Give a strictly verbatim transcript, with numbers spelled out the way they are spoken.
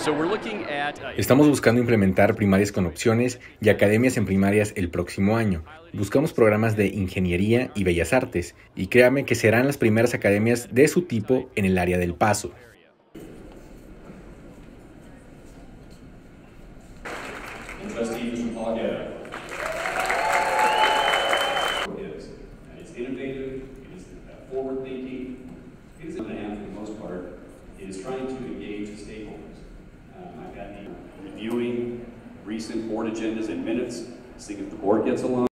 Estamos buscando implementar primarias con opciones y academias en primarias el próximo año. Buscamos programas de ingeniería y bellas artes, y créame que serán las primeras academias de su tipo en el área del Paso. Trustee Mister Palagetta. Is, and it's innovative, it is forward-thinking, it is, and a half for the most part, it is trying to engage stakeholders. Um, I've got the reviewing recent board agendas and minutes, seeing if the board gets along.